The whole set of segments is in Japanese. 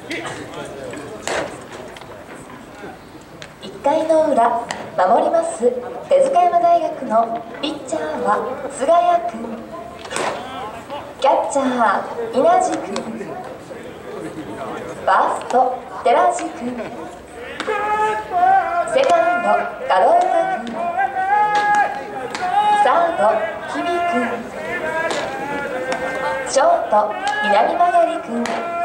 1回の裏、守ります手塚山大学のピッチャーは菅谷君、キャッチャー稲地君、ファースト寺地君、セカンド門岡君、サード日比君、ショート南曲君、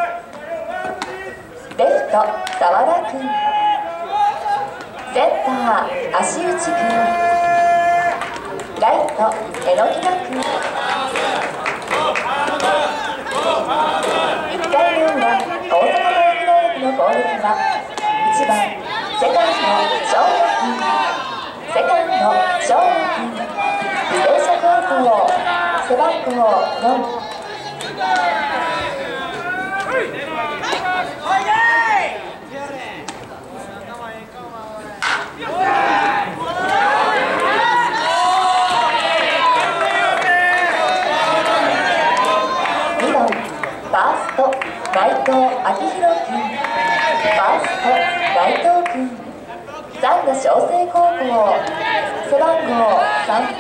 レフト澤田君、センター足内君、ライト榎木田君。1回の裏、大阪体育大学の攻撃は1番セカンド正野君、セカンド正野君、自転車高校背番号4。内藤明宏君、ファースト内藤君、三田商成高校背番号3。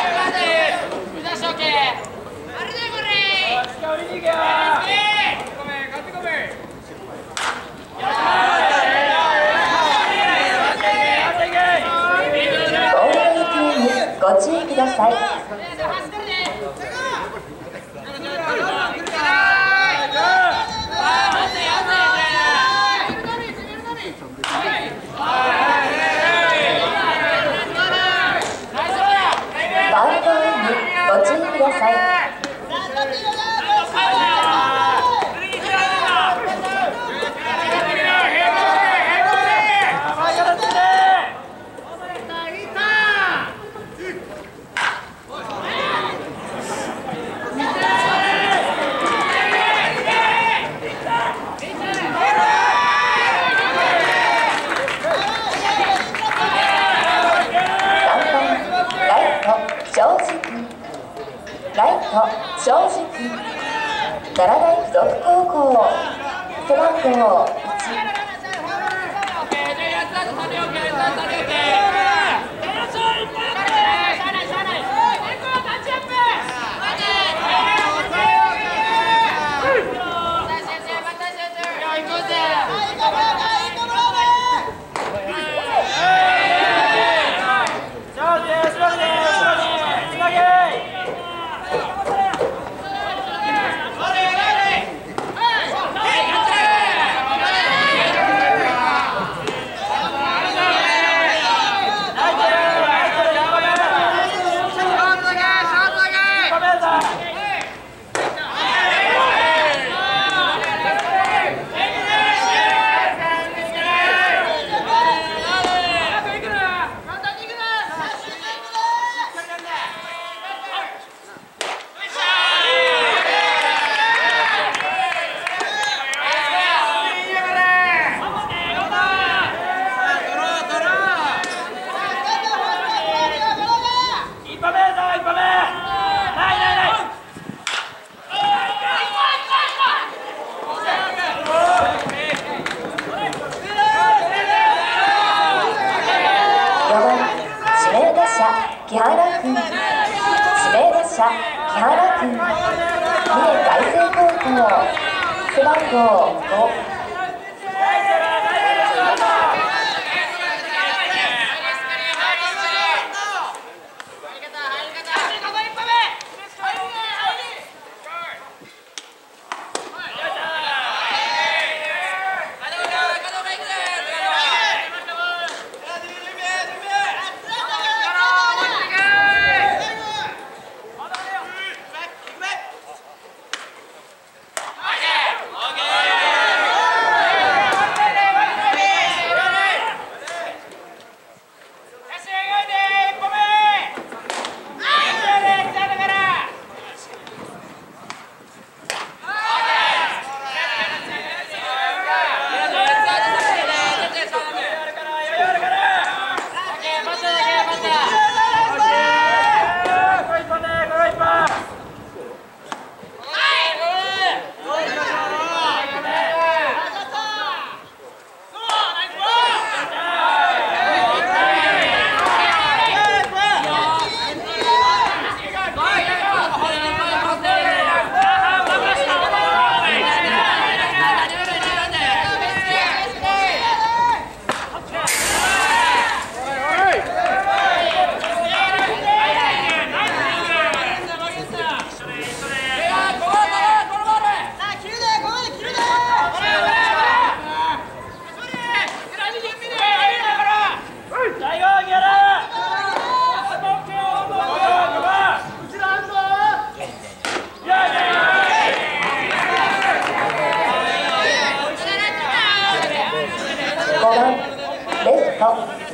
ボールの行方にご注意ください。庄司君、奈良大附属高校背番号1。木原君、指名打者木原君、三重開成高校背番号5。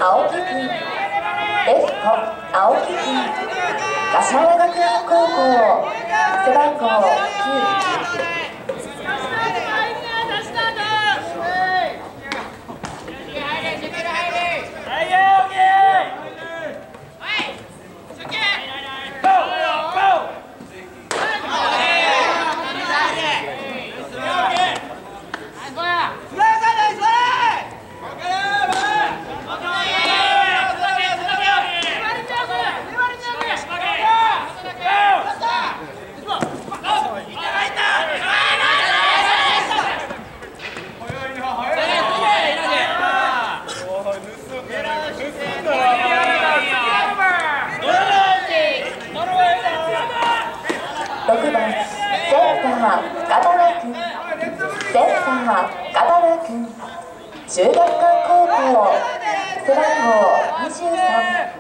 青木君、レフト青木君、柏原学園高校背番号9。6番センター片田君、センター片田君、中学館高校背番号23。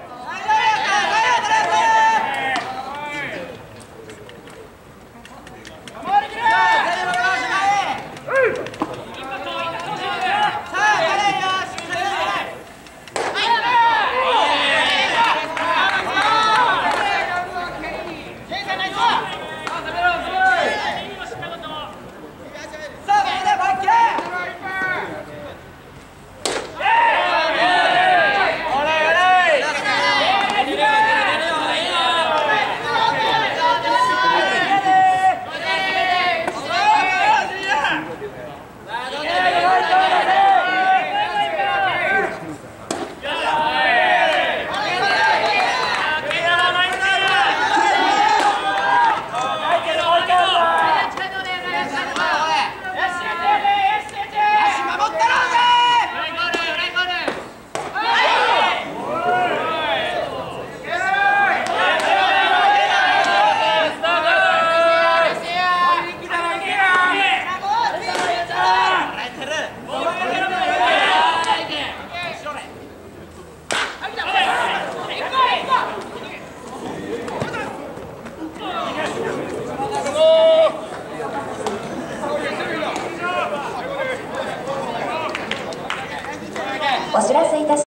お知らせいたします。